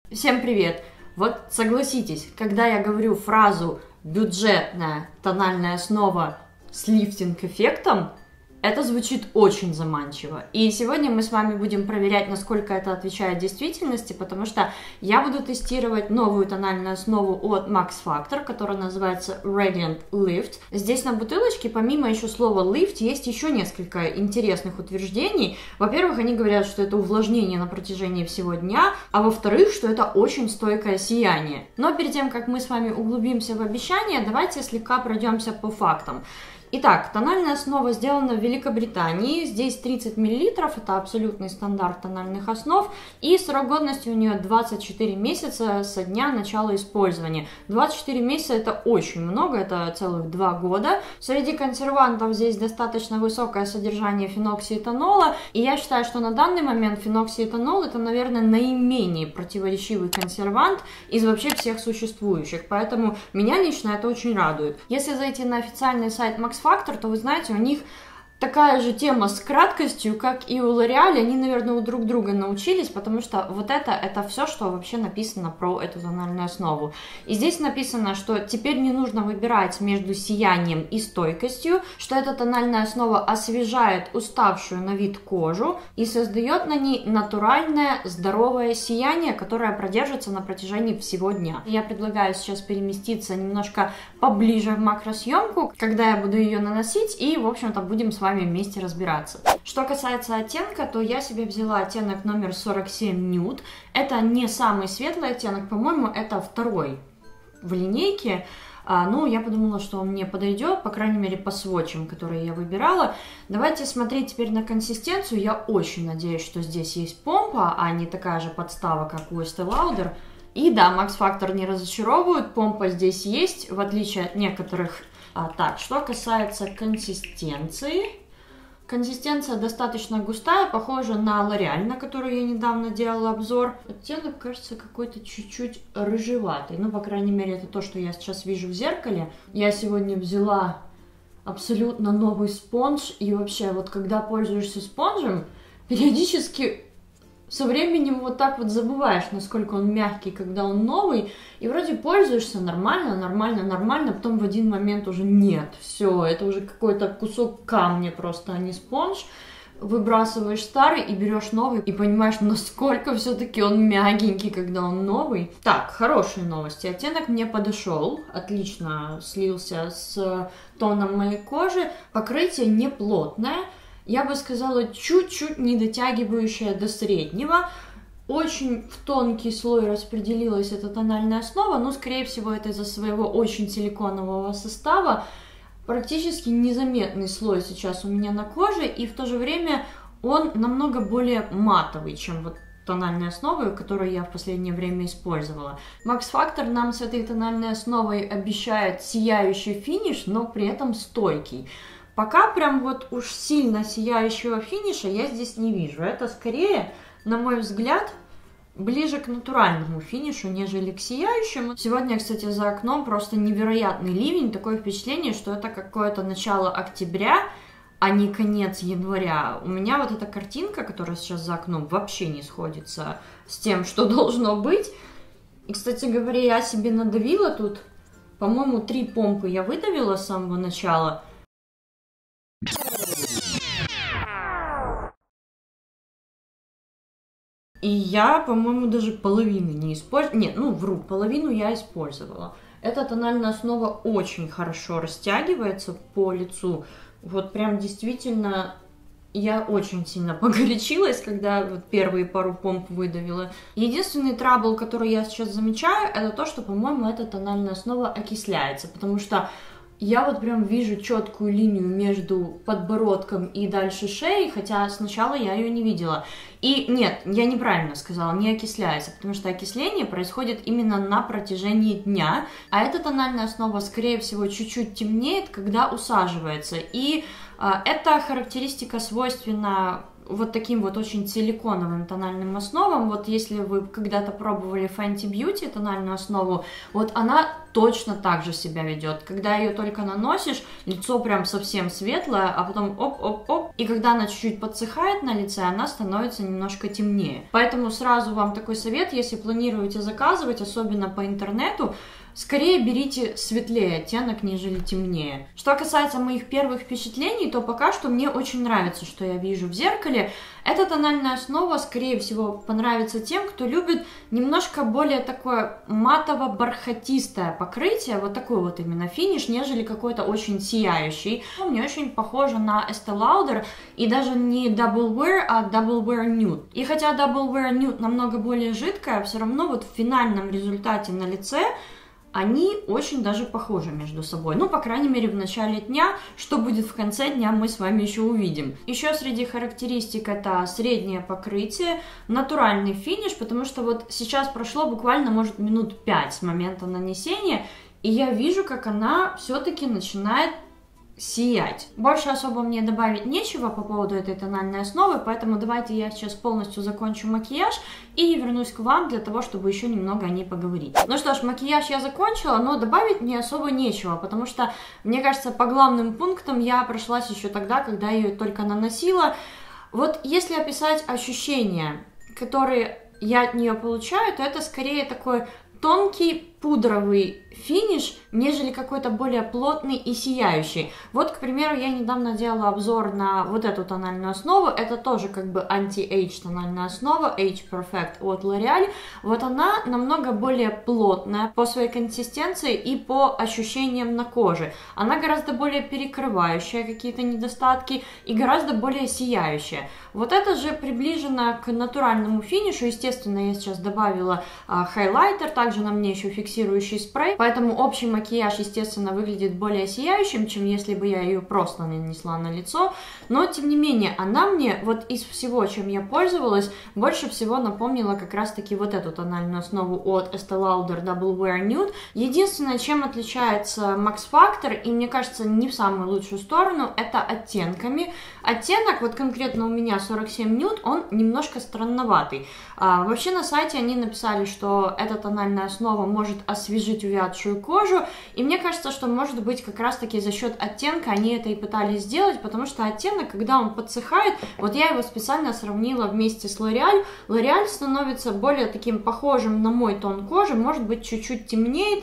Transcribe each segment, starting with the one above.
Всем привет! Вот согласитесь, когда я говорю фразу «бюджетная тональная основа с лифтинг-эффектом», это звучит очень заманчиво. И сегодня мы с вами будем проверять, насколько это отвечает действительности, потому что я буду тестировать новую тональную основу от Max Factor, которая называется Radiant Lift. Здесь на бутылочке, помимо еще слова lift, есть еще несколько интересных утверждений. Во-первых, они говорят, что это увлажнение на протяжении всего дня, а во-вторых, что это очень стойкое сияние. Но перед тем, как мы с вами углубимся в обещания, давайте слегка пройдемся по фактам. Итак, тональная основа сделана в Великобритании, здесь 30 мл, это абсолютный стандарт тональных основ, и срок годности у нее 24 месяца со дня начала использования. 24 месяца это очень много, это целых 2 года. Среди консервантов здесь достаточно высокое содержание феноксиэтанола, и я считаю, что на данный момент феноксиэтанол это, наверное, наименее противоречивый консервант из вообще всех существующих, поэтому меня лично это очень радует. Если зайти на официальный сайт Max Factor, то вы знаете, у них такая же тема с краткостью, как и у L'Oréal. Они, наверное, у друг друга научились, потому что вот это все, что вообще написано про эту тональную основу. И здесь написано, что теперь не нужно выбирать между сиянием и стойкостью, что эта тональная основа освежает уставшую на вид кожу и создает на ней натуральное здоровое сияние, которое продержится на протяжении всего дня. Я предлагаю сейчас переместиться немножко поближе в макросъемку, когда я буду ее наносить, и, в общем-то, будем с вами вместе разбираться. Что касается оттенка, то я себе взяла оттенок номер 47 Nude. Это не самый светлый оттенок, по-моему, это второй в линейке. Ну, я подумала, что он мне подойдет, по крайней мере, по сводчам, которые я выбирала. Давайте смотреть теперь на консистенцию. Я очень надеюсь, что здесь есть помпа, а не такая же подстава, как у Estée Lauder. И да, Max Factor не разочаровывают, помпа здесь есть, в отличие от некоторых. Так, что касается консистенции. Консистенция достаточно густая, похожа на L'Oréal, на которую я недавно делала обзор. Оттенок кажется какой-то чуть-чуть рыжеватый. Ну, по крайней мере, это то, что я сейчас вижу в зеркале. Я сегодня взяла абсолютно новый спонж. И вообще, вот когда пользуешься спонжем, периодически со временем вот так вот забываешь, насколько он мягкий, когда он новый, и вроде пользуешься нормально, потом в один момент уже нет, все, это уже какой-то кусок камня просто, а не спонж. Выбрасываешь старый и берешь новый, и понимаешь, насколько все-таки он мягенький, когда он новый. Так, хорошие новости. Оттенок мне подошел, отлично слился с тоном моей кожи. Покрытие не плотное. Я бы сказала, чуть-чуть не дотягивающая до среднего. Очень в тонкий слой распределилась эта тональная основа, но, скорее всего, это из-за своего очень силиконового состава. Практически незаметный слой сейчас у меня на коже, и в то же время он намного более матовый, чем вот тональной основой, которую я в последнее время использовала. Max Factor нам с этой тональной основой обещает сияющий финиш, но при этом стойкий. Пока прям вот уж сильно сияющего финиша я здесь не вижу. Это скорее, на мой взгляд, ближе к натуральному финишу, нежели к сияющему. Сегодня, кстати, за окном просто невероятный ливень. Такое впечатление, что это какое-то начало октября, а не конец января. У меня вот эта картинка, которая сейчас за окном, вообще не сходится с тем, что должно быть. И, кстати говоря, я себе надавила тут. По-моему, 3 помпы я выдавила с самого начала. И я, по-моему, даже половины не использовала. Нет, ну вру, половину я использовала. Эта тональная основа очень хорошо растягивается по лицу. Вот прям действительно я очень сильно погорячилась, когда вот первые пару помп выдавила. Единственный трабл, который я сейчас замечаю, это то, что, по-моему, эта тональная основа окисляется, потому что я вот прям вижу четкую линию между подбородком и дальше шеей, хотя сначала я ее не видела. И нет, я неправильно сказала, не окисляется, потому что окисление происходит именно на протяжении дня, а эта тональная основа, скорее всего, чуть-чуть темнеет, когда усаживается. И эта характеристика свойственна вот таким вот очень силиконовым тональным основам. Вот если вы когда-то пробовали Fenty Beauty тональную основу, вот она точно так же себя ведет. Когда ее только наносишь, лицо прям совсем светлое, а потом оп-оп-оп, и когда она чуть-чуть подсыхает на лице, она становится немножко темнее. Поэтому сразу вам такой совет, если планируете заказывать, особенно по интернету, скорее берите светлее оттенок, нежели темнее. Что касается моих первых впечатлений, то пока что мне очень нравится, что я вижу в зеркале. Эта тональная основа, скорее всего, понравится тем, кто любит немножко более такое матово-бархатистое покрытие, вот такой вот именно финиш, нежели какой-то очень сияющий. Мне очень похоже на Estee Lauder, и даже не Double Wear, а Double Wear Nude. И хотя Double Wear Nude намного более жидкая, все равно вот в финальном результате на лице они очень даже похожи между собой. Ну, по крайней мере, в начале дня. Что будет в конце дня, мы с вами еще увидим. Еще среди характеристик это среднее покрытие, натуральный финиш, потому что вот сейчас прошло буквально, может, минут 5 с момента нанесения, и я вижу, как она все-таки начинает сиять. Больше особо мне добавить нечего по поводу этой тональной основы, поэтому давайте я сейчас полностью закончу макияж и вернусь к вам для того, чтобы еще немного о ней поговорить. Ну что ж, макияж я закончила, но добавить мне особо нечего, потому что, мне кажется, по главным пунктам я прошлась еще тогда, когда ее только наносила. Вот если описать ощущения, которые я от нее получаю, то это скорее такой тонкий пудровый финиш, нежели какой-то более плотный и сияющий. Вот, к примеру, я недавно делала обзор на вот эту тональную основу. Это тоже как бы анти-эйдж тональная основа, Age Perfect от L'Oreal. Вот она намного более плотная по своей консистенции и по ощущениям на коже. Она гораздо более перекрывающая какие-то недостатки и гораздо более сияющая. Вот это же приближено к натуральному финишу. Естественно, я сейчас добавила хайлайтер, также на мне еще фиксирующий спрей, поэтому общий макияж, естественно, выглядит более сияющим, чем если бы я ее просто нанесла на лицо, но, тем не менее, она мне, вот из всего, чем я пользовалась, больше всего напомнила как раз-таки вот эту тональную основу от Estee Lauder Double Wear Nude. Единственное, чем отличается Max Factor, и мне кажется, не в самую лучшую сторону, это оттенками. Оттенок, вот конкретно у меня 47 Nude, он немножко странноватый. Вообще на сайте они написали, что эта тональная основа может освежить увядшую кожу, и мне кажется, что может быть как раз-таки за счет оттенка они это и пытались сделать, потому что оттенок, когда он подсыхает, вот я его специально сравнила вместе с L'Oreal, L'Oreal становится более таким похожим на мой тон кожи, может быть чуть-чуть темнеет,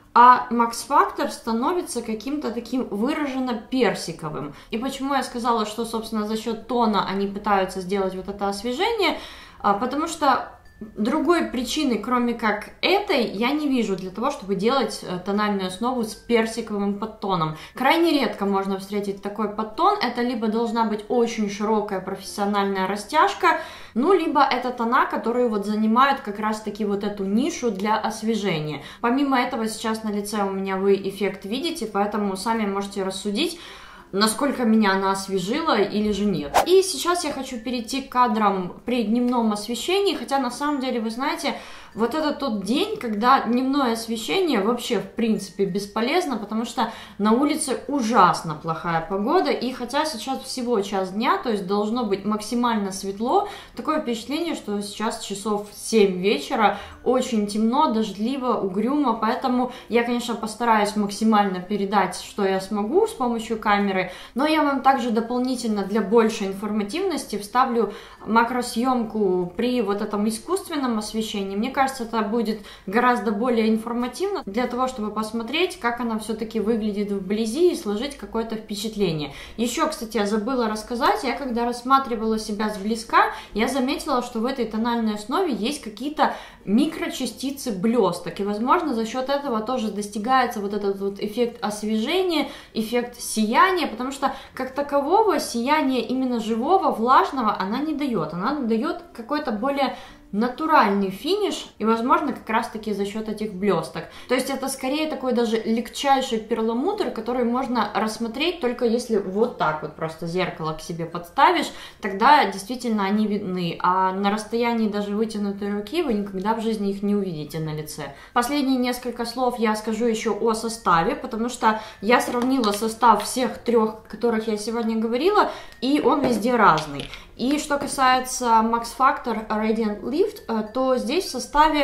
а Max Factor становится каким-то таким выраженно персиковым. И почему я сказала, что, собственно, за счет тона они пытаются сделать вот это освежение, потому что другой причины, кроме как этой, я не вижу для того, чтобы делать тональную основу с персиковым подтоном. Крайне редко можно встретить такой подтон. Это либо должна быть очень широкая профессиональная растяжка, ну, либо это тона, которые вот занимают как раз-таки вот эту нишу для освежения. Помимо этого, сейчас на лице у меня вы эффект видите, поэтому сами можете рассудить, насколько меня она освежила или же нет. И сейчас я хочу перейти к кадрам при дневном освещении, хотя на самом деле, вы знаете, вот это тот день, когда дневное освещение вообще в принципе бесполезно, потому что на улице ужасно плохая погода, и хотя сейчас всего час дня, то есть должно быть максимально светло, такое впечатление, что сейчас часов 7 вечера, очень темно, дождливо, угрюмо, поэтому я, конечно, постараюсь максимально передать, что я смогу с помощью камеры, но я вам также дополнительно для большей информативности вставлю макросъемку при вот этом искусственном освещении. Мне кажется, это будет гораздо более информативно для того, чтобы посмотреть, как она все-таки выглядит вблизи и сложить какое-то впечатление. Еще, кстати, я забыла рассказать, я когда рассматривала себя сблизка, я заметила, что в этой тональной основе есть какие-то микрочастицы блесток, и, возможно, за счет этого тоже достигается вот этот вот эффект освежения, эффект сияния, потому что как такового сияния именно живого, влажного она не дает, она дает какой-то более натуральный финиш, и, возможно, как раз-таки за счет этих блесток. То есть это скорее такой даже легчайший перламутр, который можно рассмотреть только если вот так вот просто зеркало к себе подставишь, тогда действительно они видны, а на расстоянии даже вытянутой руки вы никогда в жизни их не увидите на лице. Последние несколько слов я скажу еще о составе, потому что я сравнила состав всех трех, о которых я сегодня говорила, и он везде разный. И что касается Max Factor Radiant Lift, то здесь в составе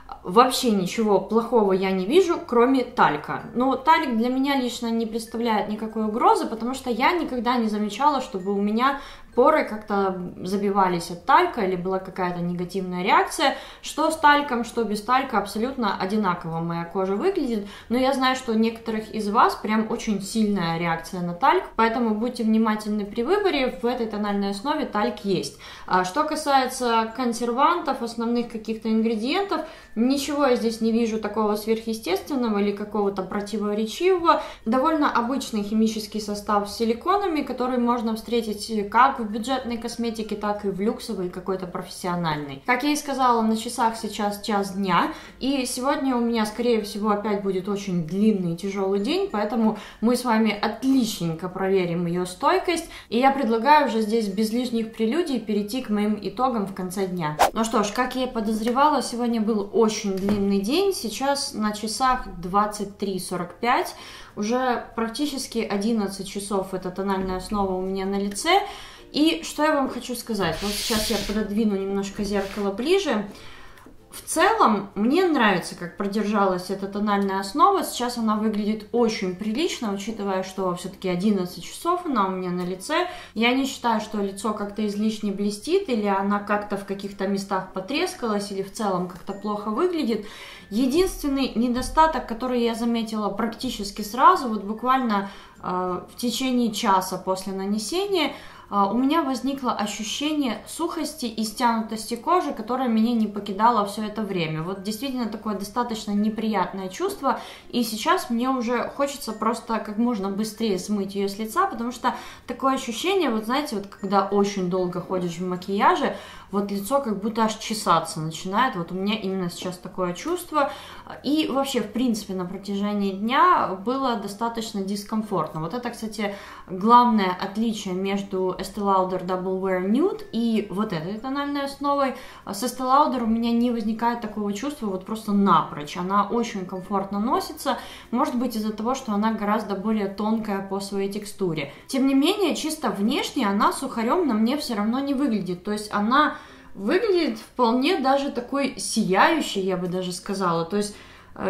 Вообще ничего плохого я не вижу, кроме талька. Но тальк для меня лично не представляет никакой угрозы, потому что я никогда не замечала, чтобы у меня поры как-то забивались от талька или была какая-то негативная реакция. Что с тальком, что без талька, абсолютно одинаково моя кожа выглядит. Но я знаю, что у некоторых из вас прям очень сильная реакция на тальк, поэтому будьте внимательны при выборе, в этой тональной основе тальк есть. Что касается консервантов, основных каких-то ингредиентов, ничего я здесь не вижу такого сверхъестественного или какого-то противоречивого. Довольно обычный химический состав с силиконами, который можно встретить как в бюджетной косметике, так и в люксовой, какой-то профессиональной. Как я и сказала, на часах сейчас час дня, и сегодня у меня, скорее всего, опять будет очень длинный и тяжелый день, поэтому мы с вами отличненько проверим ее стойкость, и я предлагаю уже здесь без лишних прелюдий перейти к моим итогам в конце дня. Ну что ж, как я и подозревала, сегодня был очень длинный день, сейчас на часах 23:45, уже практически 11 часов эта тональная основа у меня на лице. И что я вам хочу сказать, вот сейчас я пододвину немножко зеркало ближе. В целом, мне нравится, как продержалась эта тональная основа, сейчас она выглядит очень прилично, учитывая, что все-таки 11 часов она у меня на лице. Я не считаю, что лицо как-то излишне блестит, или она как-то в каких-то местах потрескалась, или в целом как-то плохо выглядит. Единственный недостаток, который я заметила практически сразу, вот буквально в течение часа после нанесения, у меня возникло ощущение сухости и стянутости кожи, которая меня не покидала все это время. Вот действительно такое достаточно неприятное чувство, и сейчас мне уже хочется просто как можно быстрее смыть ее с лица, потому что такое ощущение, вот знаете, вот когда очень долго ходишь в макияже, вот лицо как будто аж чесаться начинает, вот у меня именно сейчас такое чувство, и вообще, в принципе, на протяжении дня было достаточно дискомфортно. Вот это, кстати, главное отличие между Estee Lauder Double Wear Nude и вот этой тональной основой. С Estee Lauder у меня не возникает такого чувства вот просто напрочь, она очень комфортно носится, может быть из-за того, что она гораздо более тонкая по своей текстуре. Тем не менее, чисто внешне она сухарем на мне все равно не выглядит, то есть она выглядит вполне даже такой сияющей, я бы даже сказала. То есть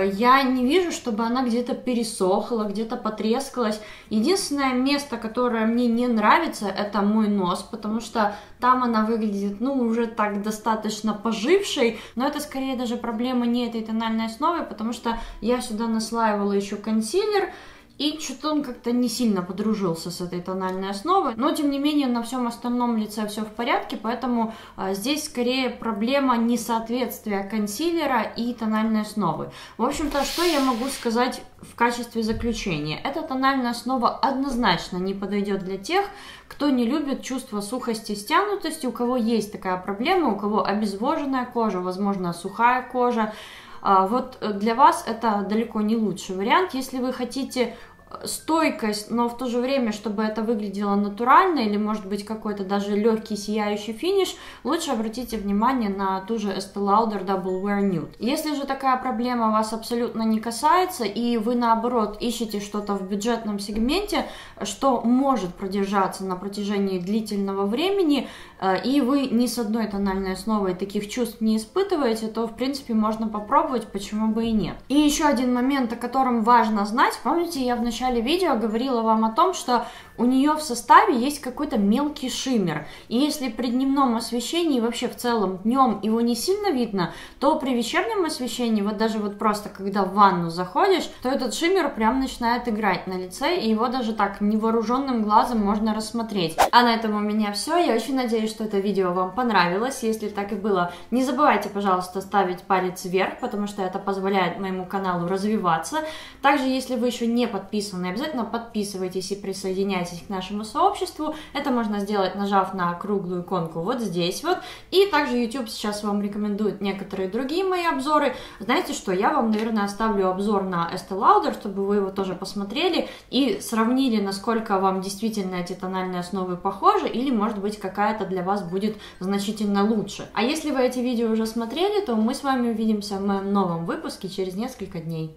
я не вижу, чтобы она где-то пересохла, где-то потрескалась. Единственное место, которое мне не нравится, это мой нос, потому что там она выглядит, ну, уже так достаточно пожившей, но это скорее даже проблема не этой тональной основы, потому что я сюда наслаивала еще консилер, и что-то он как-то не сильно подружился с этой тональной основой. Но, тем не менее, на всем остальном лице все в порядке, поэтому здесь скорее проблема несоответствия консилера и тональной основы. В общем-то, что я могу сказать в качестве заключения? Эта тональная основа однозначно не подойдет для тех, кто не любит чувство сухости и стянутости, у кого есть такая проблема, у кого обезвоженная кожа, возможно, сухая кожа. Вот для вас это далеко не лучший вариант. Если вы хотите стойкость, но в то же время, чтобы это выглядело натурально или, может быть, какой-то даже легкий сияющий финиш, лучше обратите внимание на ту же Estee Lauder Double Wear Nude. Если же такая проблема вас абсолютно не касается, и вы, наоборот, ищете что-то в бюджетном сегменте, что может продержаться на протяжении длительного времени, и вы ни с одной тональной основой таких чувств не испытываете, то, в принципе, можно попробовать, почему бы и нет. И еще один момент, о котором важно знать. Помните, я в начале видео говорила вам о том, что у нее в составе есть какой-то мелкий шиммер. И если при дневном освещении, вообще в целом днем его не сильно видно, то при вечернем освещении, вот даже вот просто когда в ванну заходишь, то этот шиммер прям начинает играть на лице, и его даже так невооруженным глазом можно рассмотреть. А на этом у меня все. Я очень надеюсь, что это видео вам понравилось. Если так и было, не забывайте, пожалуйста, ставить палец вверх, потому что это позволяет моему каналу развиваться. Также, если вы еще не подписаны, обязательно подписывайтесь и присоединяйтесь к нашему сообществу. Это можно сделать, нажав на круглую иконку вот здесь вот. И также YouTube сейчас вам рекомендует некоторые другие мои обзоры. Знаете что, я вам, наверное, оставлю обзор на Estee Lauder, чтобы вы его тоже посмотрели и сравнили, насколько вам действительно эти тональные основы похожи, или, может быть, какая-то для вас будет значительно лучше. А если вы эти видео уже смотрели, то мы с вами увидимся в моем новом выпуске через несколько дней.